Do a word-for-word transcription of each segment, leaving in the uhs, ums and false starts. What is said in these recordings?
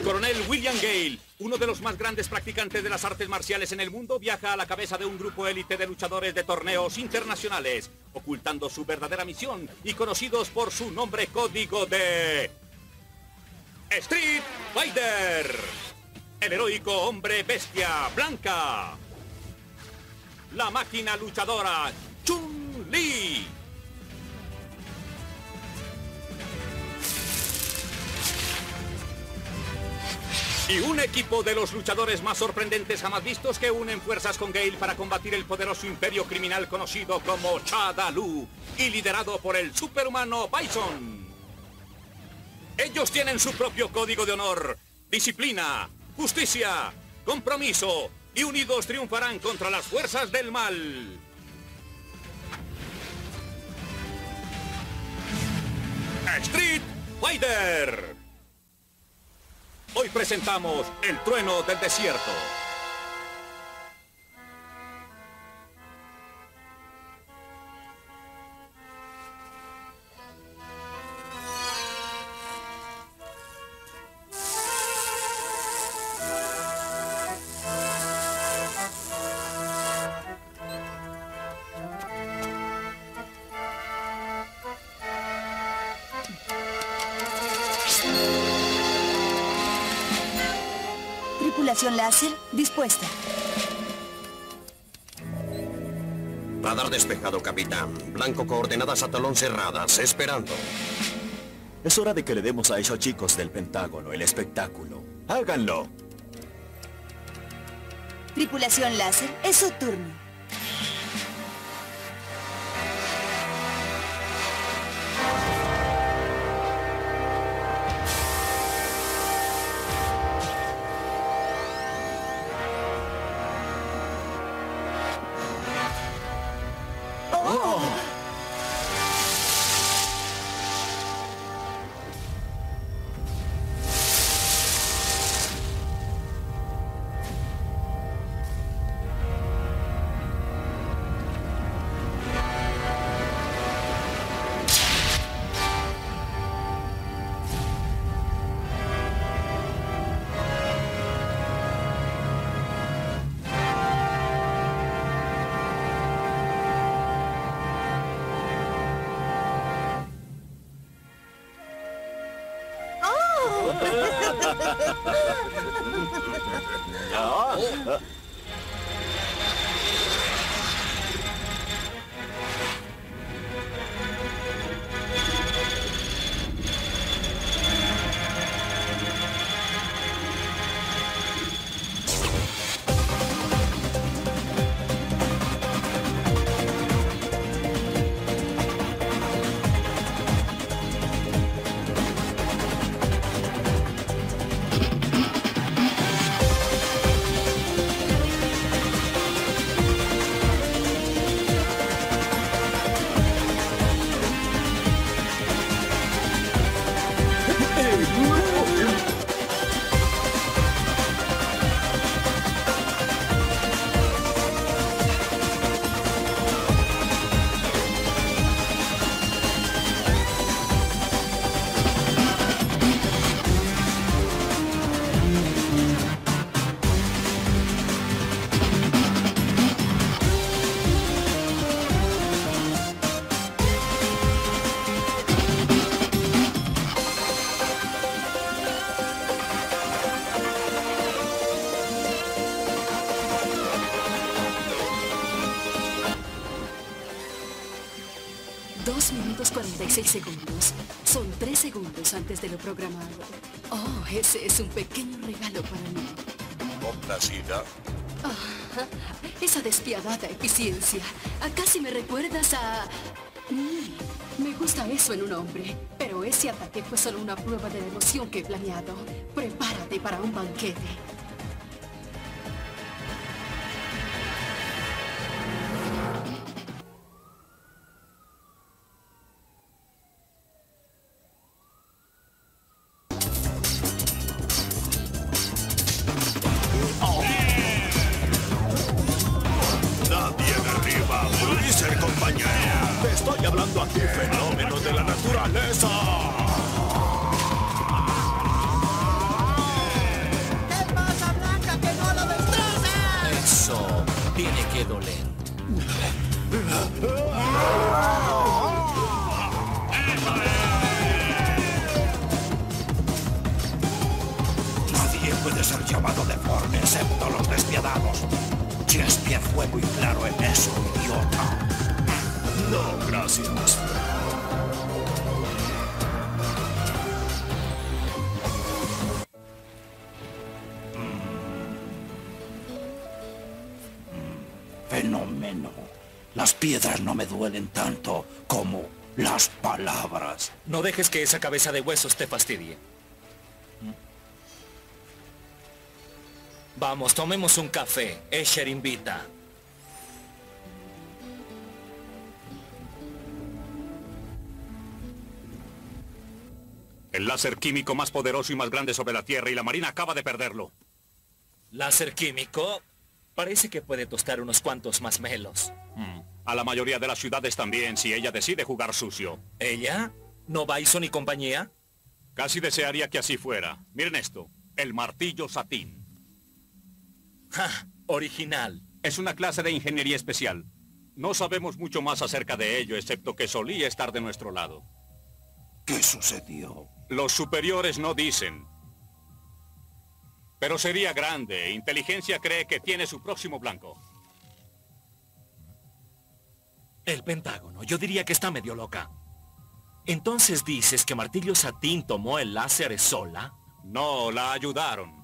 coronel William Gale, uno de los más grandes practicantes de las artes marciales en el mundo, viaja a la cabeza de un grupo élite de luchadores de torneos internacionales, ocultando su verdadera misión y conocidos por su nombre código de... Street Fighter. El heroico hombre bestia blanca. La máquina luchadora Chun-Li. Y un equipo de los luchadores más sorprendentes jamás vistos que unen fuerzas con Gale para combatir el poderoso imperio criminal conocido como Shadaloo y liderado por el superhumano Bison. Ellos tienen su propio código de honor, disciplina, justicia, compromiso y unidos triunfarán contra las fuerzas del mal. Street Fighter. Hoy presentamos El Trueno del Desierto. Tripulación láser, dispuesta. Radar despejado, capitán. Blanco, coordenadas a talón cerradas, esperando. Es hora de que le demos a esos chicos del Pentágono el espectáculo. ¡Háganlo! Tripulación láser, es su turno. Oh. Dos minutos cuarenta y seis segundos. Son tres segundos antes de lo programado. Oh, ese es un pequeño regalo para mí. ¿Complacida? Oh, esa despiadada eficiencia. Casi me recuerdas a... Mm, me gusta eso en un hombre. Pero ese ataque fue solo una prueba de la emoción que he planeado. Prepárate para un banquete. Te estoy hablando aquí, fenómeno de la naturaleza. piedras no me duelen tanto como las palabras. No dejes que esa cabeza de huesos te fastidie. Vamos, tomemos un café. Escher invita. El láser químico más poderoso y más grande sobre la Tierra, y la Marina acaba de perderlo. ¿Láser químico? Parece que puede tostar unos cuantos más melos. Mm. A la mayoría de las ciudades también, si ella decide jugar sucio. ¿Ella? ¿No Bison y compañía? Casi desearía que así fuera. Miren esto. El martillo satín. ¡Ja! Original. Es una clase de ingeniería especial. No sabemos mucho más acerca de ello, excepto que solía estar de nuestro lado. ¿Qué sucedió? Los superiores no dicen. Pero sería grande. Inteligencia cree que tiene su próximo blanco. El Pentágono. Yo diría que está medio loca. Entonces dices que Martillo Satín tomó el láser sola. No, la ayudaron.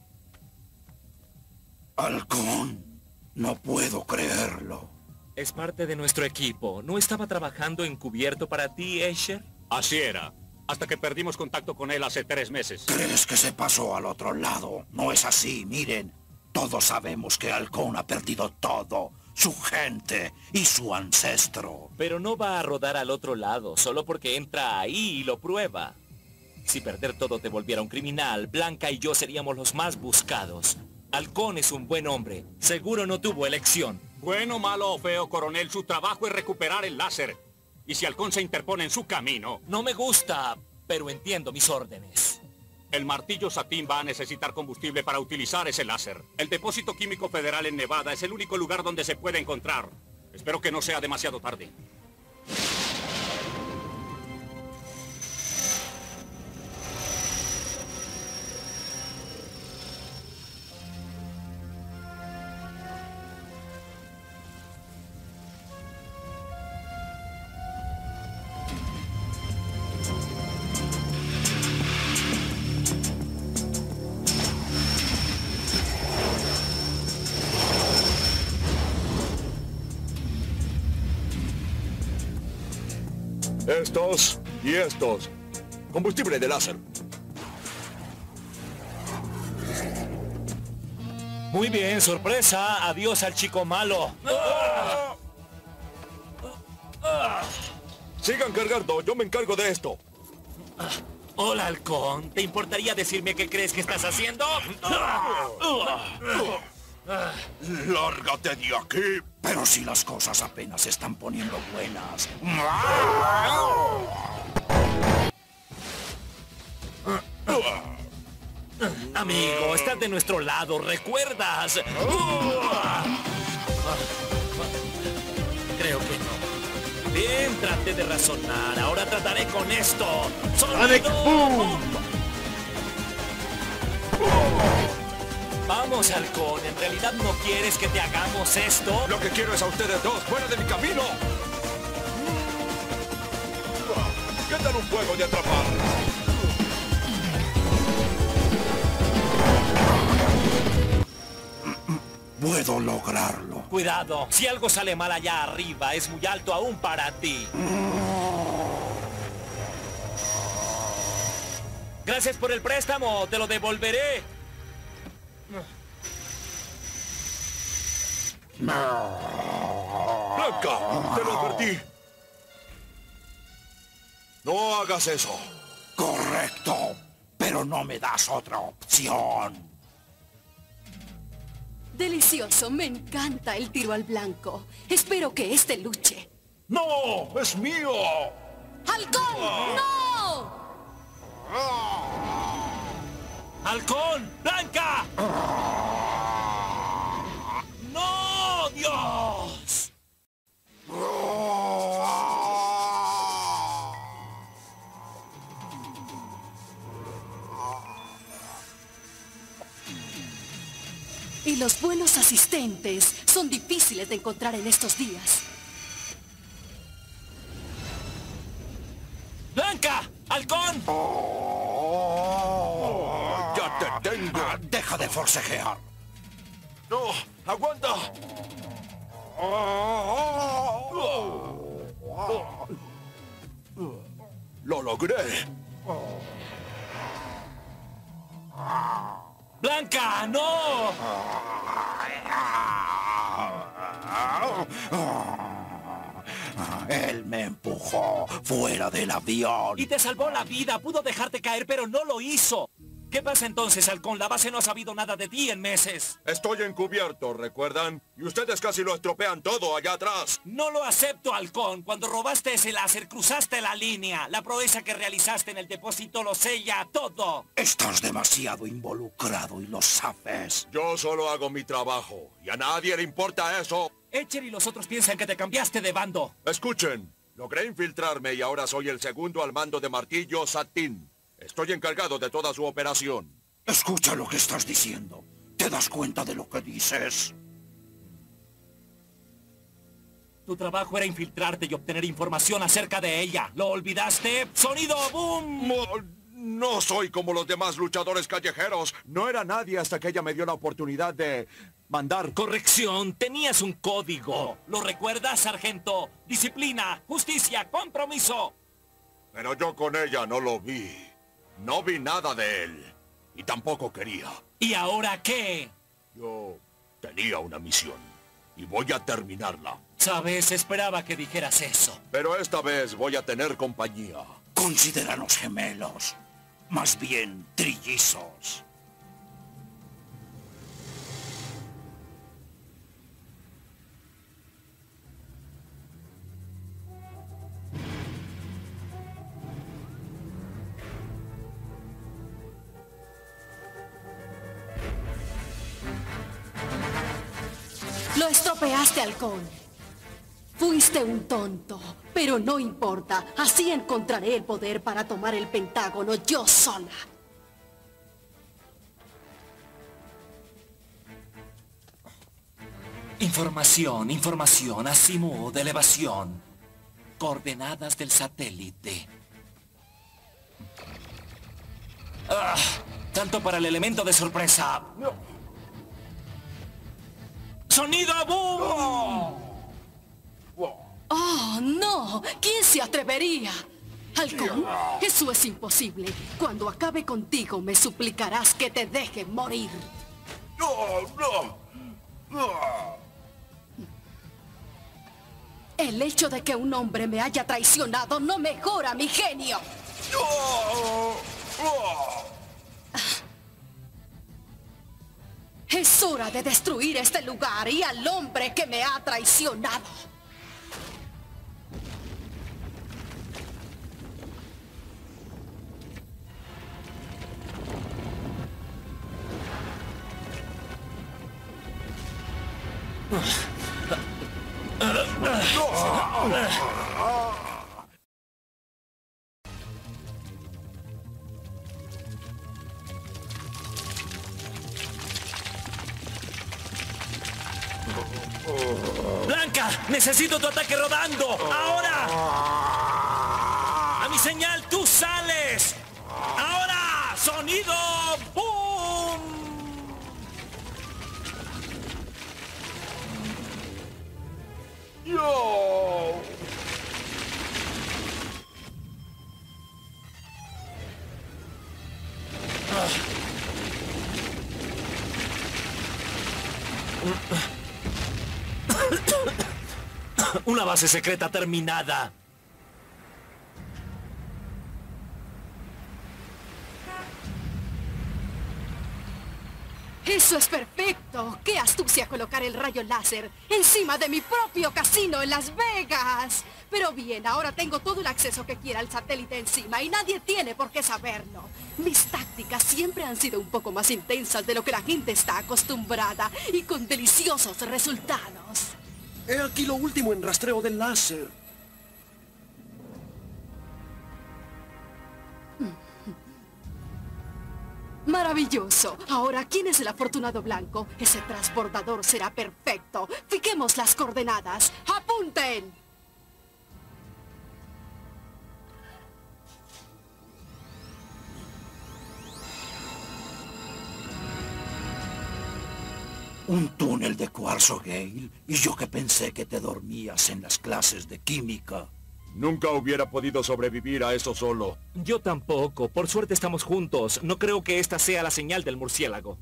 Halcón, no puedo creerlo. Es parte de nuestro equipo. ¿No estaba trabajando encubierto para ti, Escher? Así era. Hasta que perdimos contacto con él hace tres meses. ¿Crees que se pasó al otro lado? No es así, miren. Todos sabemos que Halcón ha perdido todo. Su gente y su ancestro. Pero no va a rodar al otro lado, solo porque entra ahí y lo prueba. Si perder todo te volviera un criminal, Blanca y yo seríamos los más buscados. Halcón es un buen hombre. Seguro no tuvo elección. Bueno, malo o feo, coronel, su trabajo es recuperar el láser. Y si Halcón se interpone en su camino... No me gusta, pero entiendo mis órdenes. El martillo Satín va a necesitar combustible para utilizar ese láser. El depósito químico federal en Nevada es el único lugar donde se puede encontrar. Espero que no sea demasiado tarde. Estos y estos. Combustible de láser. Muy bien, sorpresa. Adiós al chico malo. Sigan cargando, yo me encargo de esto. Hola, Halcón. ¿Te importaría decirme qué crees que estás haciendo? ¡Lárgate de aquí! Pero si las cosas apenas se están poniendo buenas. Amigo, estás de nuestro lado, ¿recuerdas? Creo que no. Bien, traté de razonar. Ahora trataré con esto. ¡Sonido boom! Vamos, Halcón. ¿En realidad no quieres que te hagamos esto? Lo que quiero es a ustedes dos fuera de mi camino. ¿Qué tal un juego de atrapar? Puedo lograrlo. Cuidado. Si algo sale mal allá arriba, es muy alto aún para ti. Gracias por el préstamo. Te lo devolveré. Blanca, te lo advertí. No hagas eso. Correcto. Pero no me das otra opción. Delicioso, me encanta el tiro al blanco. Espero que este luche. ¡No! ¡Es mío! ¡Halcón! ¡No! ¡Halcón! ¡Blanca! ¡No, Dios! Y los buenos asistentes son difíciles de encontrar en estos días. ¡Blanca! ¡Halcón! Oh, ¡ya te tengo! Ah, deja de forcejear. ¡No! ¡Aguanta! Oh, oh, oh. ¡Lo logré! ¡Blanca, no! Él me empujó fuera del avión. Y te salvó la vida. Pudo dejarte caer, pero no lo hizo. ¿Qué pasa entonces, Halcón? La base no ha sabido nada de ti en meses. Estoy encubierto, ¿recuerdan? Y ustedes casi lo estropean todo allá atrás. No lo acepto, Halcón. Cuando robaste ese láser, cruzaste la línea. La proeza que realizaste en el depósito lo sella todo. Estás demasiado involucrado y lo sabes. Yo solo hago mi trabajo. Y a nadie le importa eso. Etcher y los otros piensan que te cambiaste de bando. Escuchen. Logré infiltrarme y ahora soy el segundo al mando de Martillo Satín. Estoy encargado de toda su operación. Escucha lo que estás diciendo. ¿Te das cuenta de lo que dices? Tu trabajo era infiltrarte y obtener información acerca de ella. ¿Lo olvidaste? ¡Sonido boom! No, no soy como los demás luchadores callejeros. No era nadie hasta que ella me dio la oportunidad de mandar. Corrección, tenías un código. ¿Lo recuerdas, sargento? Disciplina, justicia, compromiso. Pero yo con ella no lo vi. No vi nada de él. Y tampoco quería. ¿Y ahora qué? Yo tenía una misión. Y voy a terminarla. Sabes, esperaba que dijeras eso. Pero esta vez voy a tener compañía. Considéranos gemelos. Más bien, trillizos. Lo estropeaste, Halcón. Fuiste un tonto, pero no importa. Así encontraré el poder para tomar el Pentágono yo sola. Información, información, azimut de elevación. Coordenadas del satélite. Ah, tanto para el elemento de sorpresa. ¡Sonido boom! ¡Oh, no! ¿Quién se atrevería? Halcón, eso es imposible. Cuando acabe contigo, me suplicarás que te deje morir. ¡No, no! ¡No! El hecho de que un hombre me haya traicionado no mejora mi genio. ¡No! Es hora de destruir este lugar y al hombre que me ha traicionado. ¡Blanca! ¡Necesito tu ataque rodando! ¡Ahora! ¡A mi señal, tú sales! ¡Ahora! ¡Sonido boom! ¡Yo! Una base secreta terminada. Eso es perfecto. ¡Qué astucia colocar el rayo láser encima de mi propio casino en Las Vegas! Pero bien, ahora tengo todo el acceso que quiera al satélite encima y nadie tiene por qué saberlo. Mis tácticas siempre han sido un poco más intensas de lo que la gente está acostumbrada y con deliciosos resultados. He aquí lo último en rastreo del láser. Maravilloso. Ahora, ¿quién es el afortunado blanco? Ese transbordador será perfecto. Fiquemos las coordenadas. ¡Apunten! Un túnel de cuarzo, Gale. Y yo que pensé que te dormías en las clases de química. Nunca hubiera podido sobrevivir a eso solo. Yo tampoco. Por suerte estamos juntos. No creo que esta sea la señal del murciélago.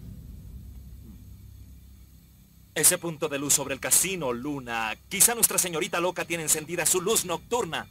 Ese punto de luz sobre el casino, Luna. Quizá nuestra señorita loca tiene encendida su luz nocturna.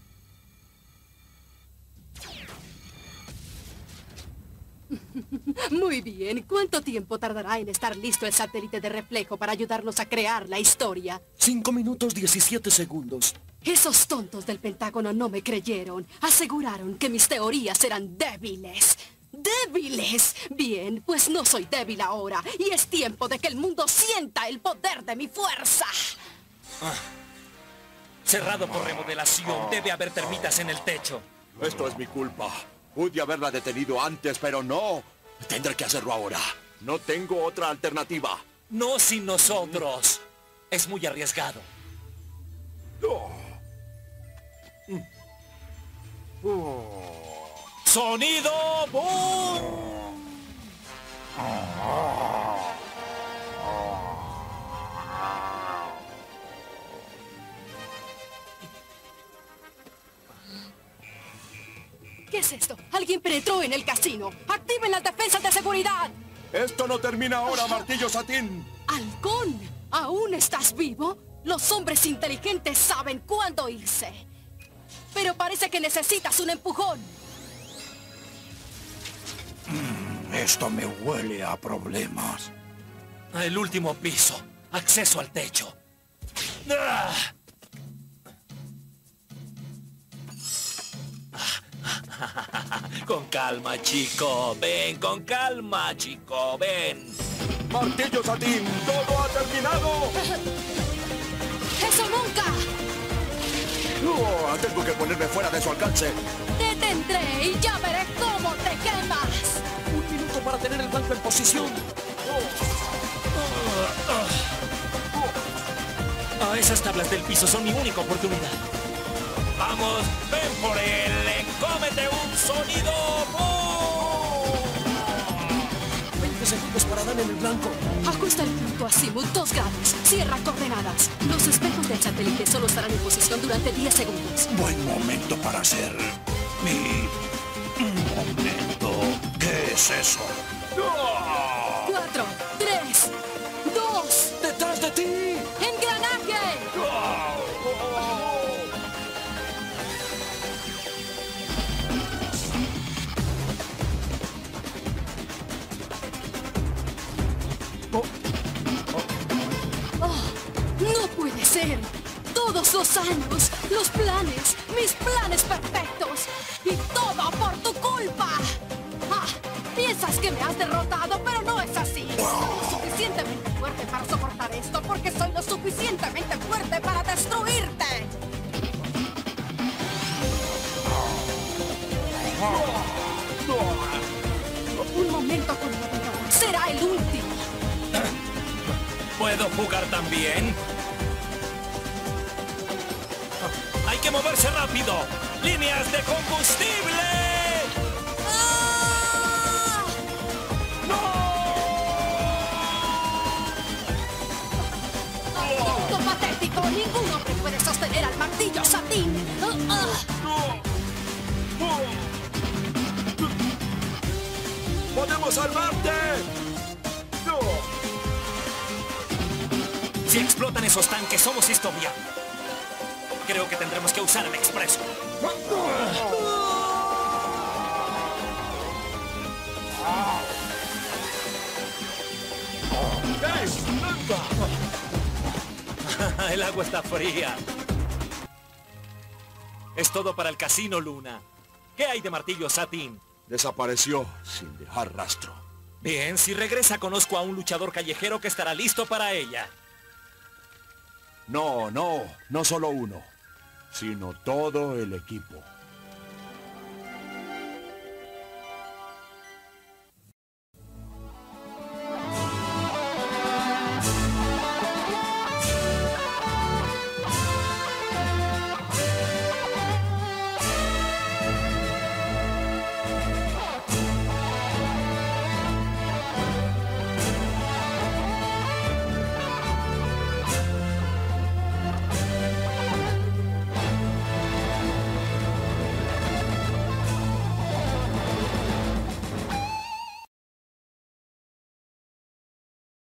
Muy bien. ¿Cuánto tiempo tardará en estar listo el satélite de reflejo para ayudarnos a crear la historia? Cinco minutos diecisiete segundos. Esos tontos del Pentágono no me creyeron. Aseguraron que mis teorías eran débiles. ¡Débiles! Bien, pues no soy débil ahora. Y es tiempo de que el mundo sienta el poder de mi fuerza. Ah. Cerrado por remodelación. Debe haber termitas en el techo. Esto es mi culpa. Pude haberla detenido antes, pero no. Tendré que hacerlo ahora. No tengo otra alternativa. No sin nosotros. Es muy arriesgado. Oh. Oh. ¡Sonido boom! ¿Qué es esto? Alguien penetró en el casino. ¡Activen las defensas de seguridad! Esto no termina ahora, Martillo Satín. ¡Halcón! ¿Aún estás vivo? Los hombres inteligentes saben cuándo irse. Pero parece que necesitas un empujón. Mm, esto me huele a problemas. El último piso. Acceso al techo. ¡Ah! Con calma, chico. Ven, con calma, chico. Ven. Martillo Satín, todo ha terminado. ¡Eso nunca! Oh, tengo que ponerme fuera de su alcance. Te tendré y ya veré cómo te quemas. Un minuto para tener el blanco en posición. Ah, esas tablas del piso son mi única oportunidad. Vamos, ven por él. ¡Cómete un sonido! veinte segundos para dar en el blanco. Ajusta el punto azimut dos grados. Cierra coordenadas. Los espejos del satélite solo estarán en posición durante diez segundos. Buen momento para hacer mi momento. ¿Qué es eso? Cuatro, tres, dos. ¡Detrás de ti! ¡Engranaje! ¡No puede ser! Todos los años, los planes, mis planes perfectos. Y todo por tu culpa. Ah, piensas que me has derrotado, pero no es así. Soy lo suficientemente fuerte para soportar esto, porque soy lo suficientemente fuerte para destruirte. Un momento conmovedor. Será el último. ¿Puedo jugar también? ¡Hay que moverse rápido! ¡Líneas de combustible! ¡Ah! ¡No! ¡Tonto patético! ¡Ningún hombre puede sostener al martillo Satín! ¡Ah! ¡Podemos salvarte! ¡No! Si explotan esos tanques, somos historia. Creo que tendremos que usar el expreso. El agua está fría. Es todo para el casino, Luna. ¿Qué hay de Martillo Satín? Desapareció sin dejar rastro. Bien, si regresa conozco a un luchador callejero que estará listo para ella. No, no, no solo uno, sino todo el equipo.